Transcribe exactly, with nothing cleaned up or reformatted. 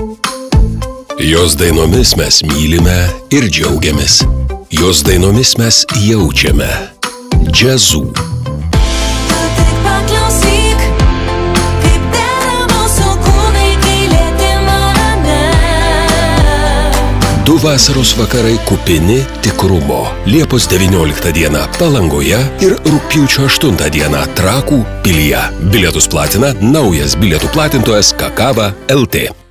Jos dainomis mes mylime ir džiaugiamės. Jos dainomis mes jaučiame džiazų. Du vasaros vakarai kupini tikrumo. Liepos devynioliktą dieną Palangoje ir rugpjūčio aštuntą dieną Trakų pilyje. Bilietus platina naujas bilietų platintojas Kakava L T.